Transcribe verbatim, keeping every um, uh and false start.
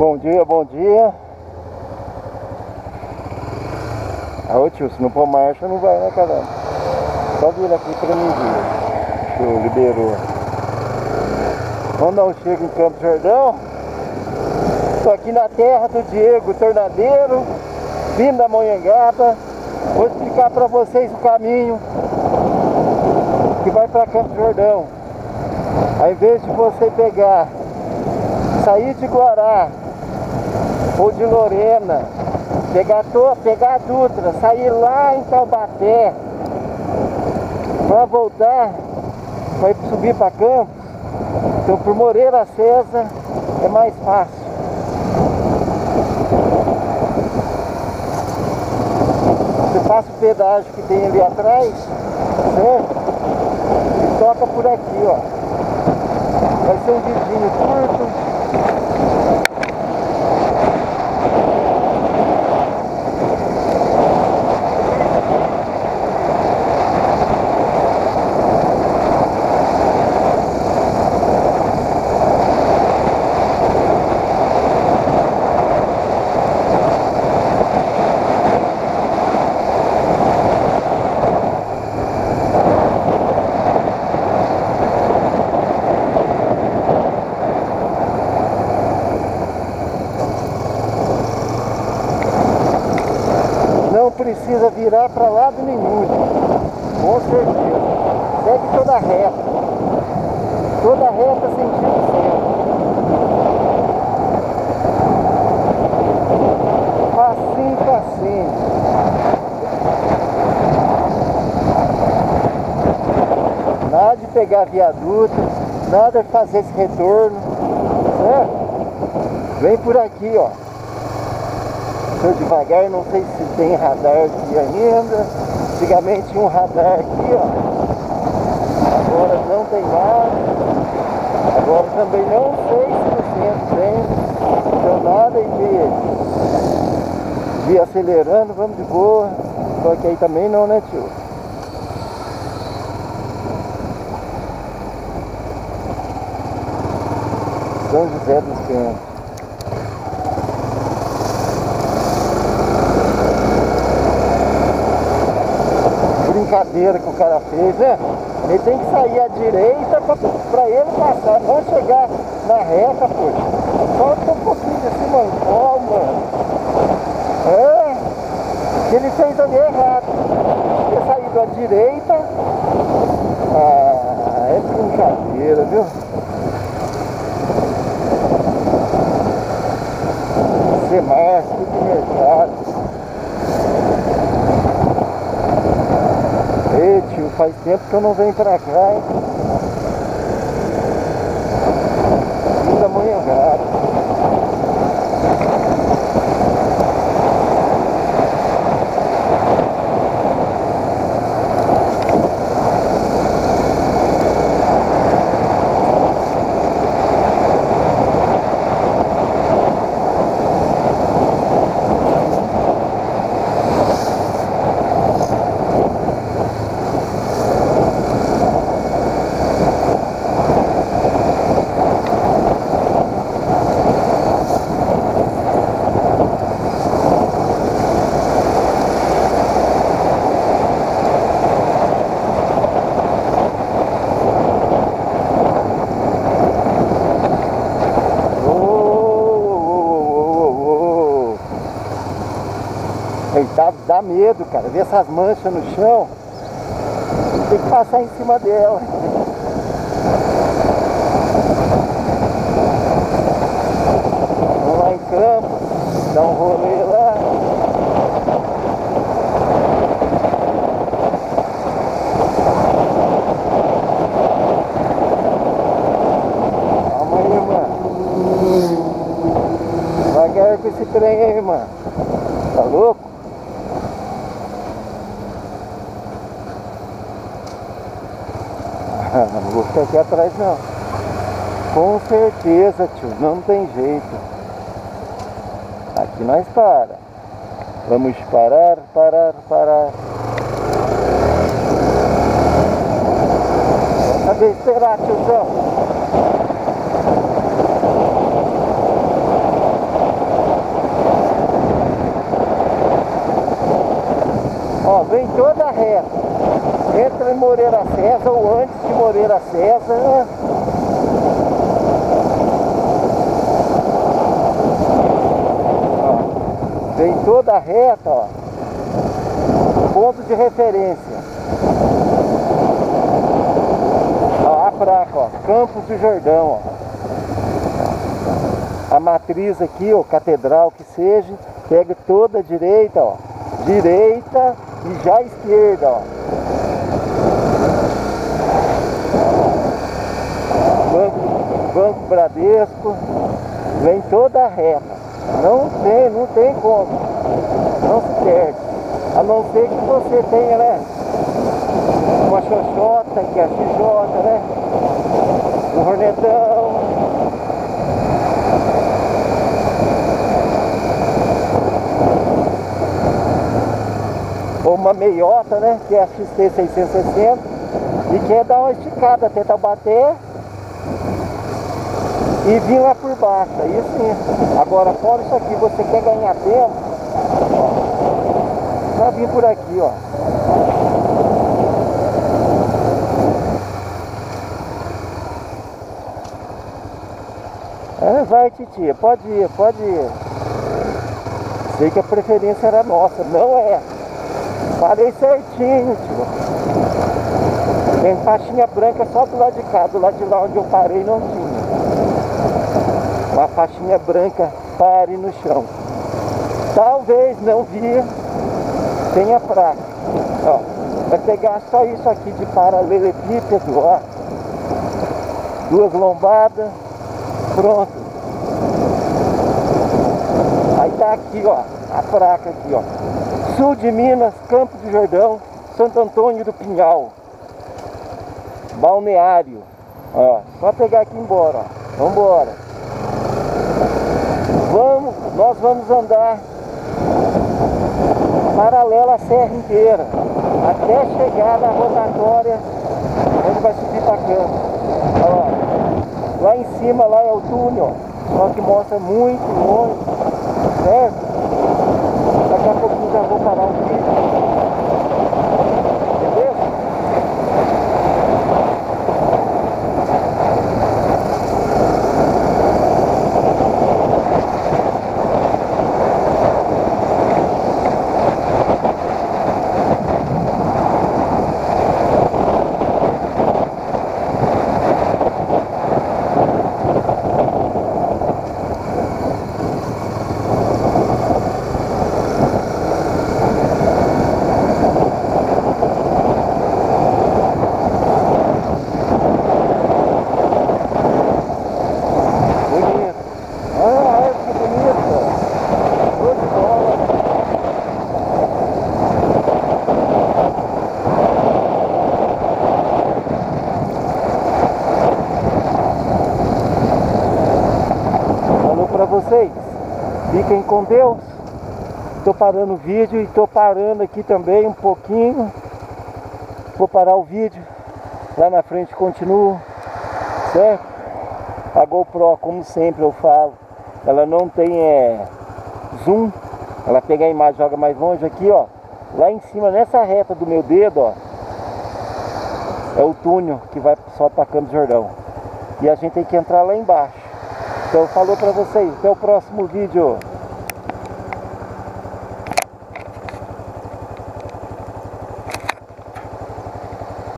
Bom dia, bom dia. Ah, ô tio, se não pôr marcha não vai, né, caramba? Só vir aqui pra mim ver. Show, liberou. Vamos dar um chego em Campos do Jordão. Tô aqui na terra do Diego Tornadeiro, vindo da Monhangaba. Vou explicar pra vocês o caminho que vai pra Campos do Jordão. Ao invés de você pegar, sair de Guará ou de Lorena, pegar, to, pegar a Dutra, sair lá em Taubaté, para voltar, vai subir para Campos, então por Moreira Acesa é mais fácil. Você passa o pedágio que tem ali atrás, certo? E toca por aqui, ó. Vai ser um vidinho curto. Não precisa virar para lado nenhum, com certeza. Segue toda reta, toda reta sentido centro. Facinho, facinho. Nada de pegar viaduto, nada de fazer esse retorno, certo? Vem por aqui, ó. Estou devagar, não sei se tem radar aqui ainda. Antigamente tinha um radar aqui, ó. Agora não tem mais. Agora também não sei se no centro tem. Então nada de, de ir acelerando, vamos de boa. Só que aí também não, né, tio? São José dos Campos. Brincadeira que o cara fez, né? Ele tem que sair à direita pra, pra ele passar. Vamos chegar na reta, poxa. Só um pouquinho desse mancol, mano. É, ele fez ali errado. Ter saído à direita. Ah, é brincadeira, viu? Semar, tudo mercado. Ei, tio, faz tempo que eu não venho pra cá, hein? Vim da Monhangaba. Dá, dá medo, cara, ver essas manchas no chão, tem que passar em cima dela. Vamos lá em Campos, dar um rolê lá. Calma aí, mano. Devagar com esse trem aí, mano. Tá louco? Não vou ficar aqui atrás não. Com certeza, tio, não tem jeito. Aqui nós para. Vamos parar, parar, parar. Vamos saber esperar, tiozão. em Moreira César ou antes de Moreira César, né? Ó, vem toda reta, ó. Ponto de referência. Ó, a placa, ó, Campos do Jordão, ó. A matriz aqui, ó, catedral que seja, pega toda a direita, ó. Direita e já esquerda, ó. Banco, Banco Bradesco, vem toda a reta. Não tem, não tem como. Não se perde. A não ser que você tenha, né, uma xoxota, que é a X J, né? Um hornetão. Ou uma meiota, né? Que é a X T seiscentos e sessenta. E quer dar uma esticada até Taubaté e vir lá por baixo. Aí sim. Agora, fora isso aqui, você quer ganhar tempo, ó, só vir por aqui, ó. É, vai, titia, pode ir, pode ir. Sei que a preferência era nossa, não é. Parei certinho, tio. Tem faixinha branca só do lado de cá, do lado de lá onde eu parei não tinha. Uma faixinha branca, pare no chão. Talvez, não vi, tenha placa. Ó, vai pegar só isso aqui de paralelepípedo, ó. Duas lombadas, pronto. Aí tá aqui, ó, a placa aqui, ó. Sul de Minas, Campos do Jordão, Santo Antônio do Pinhal. Balneário. Ó, só pegar aqui e ir embora, ó. Vambora. Vamos, nós vamos andar paralela à serra inteira, até chegar na rotatória onde vai subir para Campos. Ó, lá em cima lá é o túnel, só que mostra muito longe, certo? Daqui a pouquinho já vou parar o vídeo. Beleza? Vocês fiquem com Deus. Tô parando o vídeo e tô parando aqui também um pouquinho. Vou parar o vídeo. Lá na frente continuo, certo? A GoPro, como sempre eu falo, ela não tem é, zoom. Ela pega a imagem e joga mais longe. Aqui, ó, lá em cima nessa reta do meu dedo, ó, é o túnel que vai só para Campos do Jordão. E a gente tem que entrar lá embaixo. Então, falou pra vocês, até o próximo vídeo.